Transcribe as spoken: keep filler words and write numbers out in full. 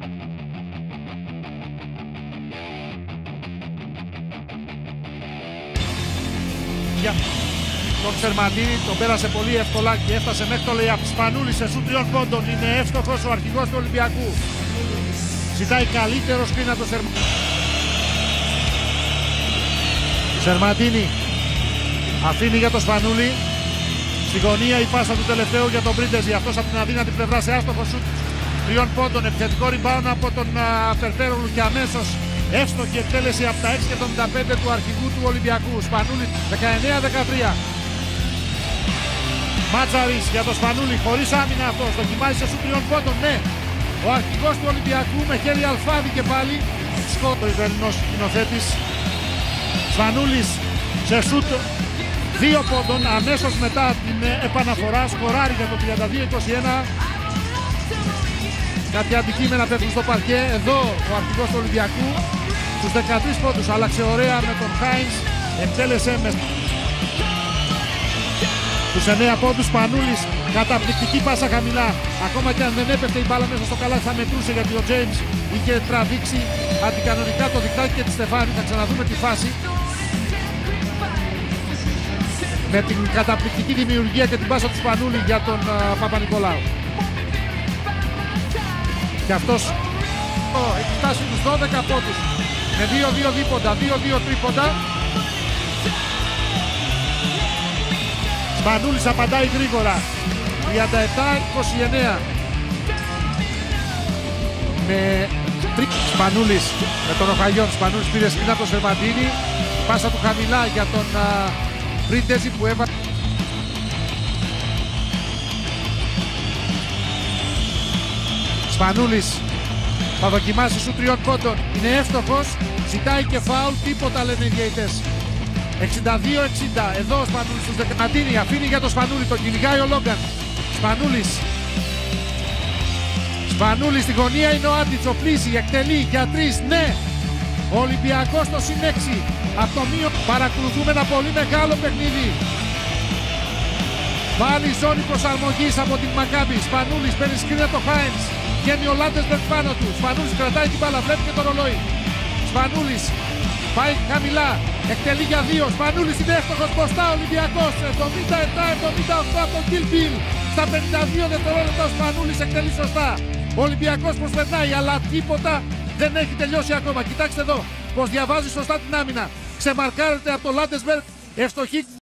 Για τον Σερμαντίνη, τον πέρασε πολύ εύκολα και έφτασε μέχρι το layup. Σπανούλης σε σουτ τριών πόντων, είναι εύστοχος ο αρχηγός του Ολυμπιακού. Ζητάει καλύτερο σκριν από τον Σερμαντίνη. Σερμαντίνη αφήνει για τον Σπανούλη. Στη γωνία η πάσα του τελευταίου για τον Πρίντεζι. Αυτός από την αδύνατη πλευρά σε άστοχο σουτ τριών πόντων. Επιθετικό rebound από τον Τερφέρογλου και αμέσως εύστοχη εκτέλεση από τα έξι και εβδομήντα πέντε του αρχηγού του Ολυμπιακού. Σπανούλη δεκαεννέα δεκατρία. Μάτζαρης για τον Σπανούλη, χωρίς άμυνα αυτός. Δοκιμάζει σε σουτ τριών πόντων, ναι. Ο αρχηγός του Ολυμπιακού με χέρι αλφάδι και πάλι. Σκότω ο Ισραηλινός σκηνοθέτης. Σπανούλης σε σουτ δύο πόντων, αμέσως μετά την επαναφορά. Σκοράρει για το τριάντα δύο είκοσι ένα. Κάποια αντικείμενα πέφτουν στο παρκέ. Εδώ ο αρχηγός του Ολυμπιακού στους δεκατρείς πόντους. Άλλαξε ωραία με τον Χάινς. Εκτέλεσε με τους εννέα πόντους. Σπανούλης, καταπληκτική πάσα χαμηλά. Ακόμα και αν δεν έπεφτε η μπάλα μέσα στο καλάθι θα μετρούσε, γιατί ο Τζέιμς είχε τραβήξει αντικανονικά το δικτάκι και τη Στεφάνη. Θα ξαναδούμε τη φάση. Με την καταπληκτική δημιουργία και την πάσα του Σπανούλη για τον uh, Παπα-Νικολάου. Και αυτός oh, έχει φτάσει τους δώδεκα πόντους με δύο δύο δίποντα, δύο δύο τρίποντα. Σπανούλης απαντάει γρήγορα. τριάντα επτά είκοσι εννέα. Με Σπανούλης με τον Οχαγιόν. Σπανούλης πήρε σκριν από τον Σερμαντίνη. Πάσα του χαμηλά για τον uh, Πρίντεζι που έβαλε. Σπανούλης θα δοκιμάσει σου τριών πόντων. Είναι εύστοχος. Ζητάει και φάουλ. Τίποτα λένε οι διαιτητές. εξήντα δύο εξήντα. Εδώ ο Σπανούλης στους δεκαματίνοι. Αφήνει για τον Σπανούλη. Τον κυνηγάει ο Λόγκαν. Σπανούλης. Σπανούλης στη γωνία είναι ο Άντιτς. Ο Πλήση εκτελεί για τρεις. Ναι. Ο Ολυμπιακός στο συν έξι. Από το μείον παρακολουθούμε ένα πολύ μεγάλο παιχνίδι. Πάλι ζώνη προσαρμογής από την Μακάμπι. Σπανούλης παίρνει σκριν από το Χάινς. Βγαίνει ο Λάντεσμπεργκ πάνω του. Σπανούλης κρατάει την μπάλα, βλέπει και το ρολόι. Σπανούλης πάει χαμηλά. Εκτελεί για δύο. Σπανούλης είναι εύστοχος μπροστά. Ολυμπιακός εβδομήντα επτά εβδομήντα οκτώ από τον Kill Bill. Στα πενήντα δύο δευτερόλεπτα ο Σπανούλης εκτελεί σωστά. Ο Ολυμπιακός προσπερνάει, αλλά τίποτα δεν έχει τελειώσει ακόμα. Κοιτάξτε εδώ πως διαβάζει σωστά την άμυνα. Ξεμαρκάρεται από τον Λάντεσμπεργκ. Ευστοχή.